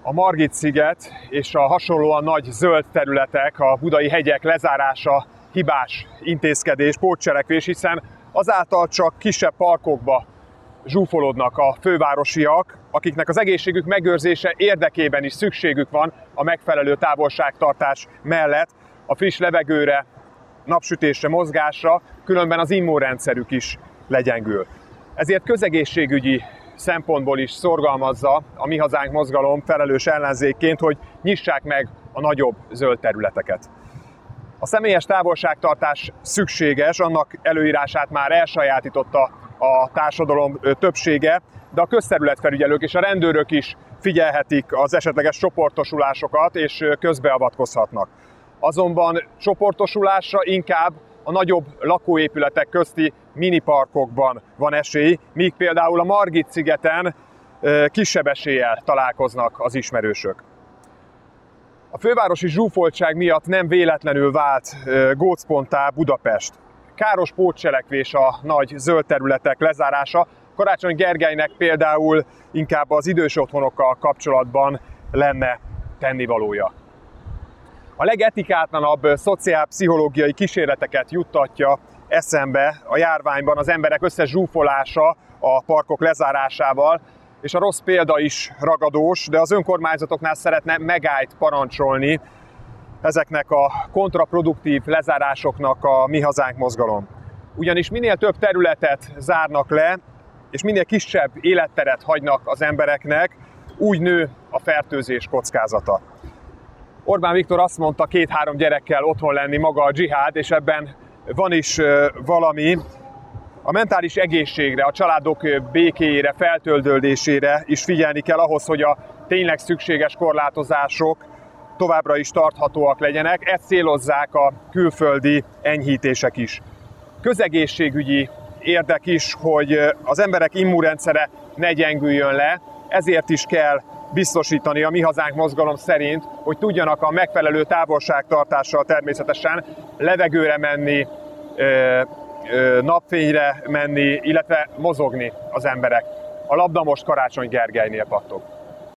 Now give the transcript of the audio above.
A Margit-sziget és a hasonlóan nagy zöld területek, a budai hegyek lezárása hibás intézkedés, pótcselekvés, hiszen azáltal csak kisebb parkokba zsúfolódnak a fővárosiak, akiknek az egészségük megőrzése érdekében is szükségük van a megfelelő távolságtartás mellett a friss levegőre, napsütésre, mozgásra, különben az immunrendszerük is legyengül. Ezért közegészségügyi szempontból is szorgalmazza a Mi Hazánk mozgalom felelős ellenzékként, hogy nyissák meg a nagyobb zöld területeket. A személyes távolságtartás szükséges, annak előírását már elsajátította a társadalom többsége, de a közterületfelügyelők és a rendőrök is figyelhetik az esetleges csoportosulásokat és közbeavatkozhatnak. Azonban csoportosulásra inkább a nagyobb lakóépületek közti miniparkokban van esély, míg például a Margit-szigeten kisebb eséllyel találkoznak az ismerősök. A fővárosi zsúfoltság miatt nem véletlenül vált gócponttá Budapest. Káros pótcselekvés a nagy zöld területek lezárása. Karácsony Gergelynek például inkább az idős otthonokkal kapcsolatban lenne tennivalója. A legetikátlanabb szociálpszichológiai kísérleteket juttatja eszembe a járványban az emberek összezsúfolása a parkok lezárásával, és a rossz példa is ragadós, de az önkormányzatoknál szeretne megállt parancsolni ezeknek a kontraproduktív lezárásoknak a Mi Hazánk mozgalom. Ugyanis minél több területet zárnak le, és minél kisebb életteret hagynak az embereknek, úgy nő a fertőzés kockázata. Orbán Viktor azt mondta, 2-3 gyerekkel otthon lenni maga a dzsihád, és ebben van is valami. A mentális egészségre, a családok békéjére, feltöldődésére is figyelni kell ahhoz, hogy a tényleg szükséges korlátozások továbbra is tarthatóak legyenek. Ezt célozzák a külföldi enyhítések is. Közegészségügyi érdek is, hogy az emberek immunrendszere ne gyengüljön le, ezért is kell biztosítani a Mi Hazánk mozgalom szerint, hogy tudjanak a megfelelő távolságtartással természetesen levegőre menni, napfényre menni, illetve mozogni az emberek. A labda most Karácsony Gergelynél pattog.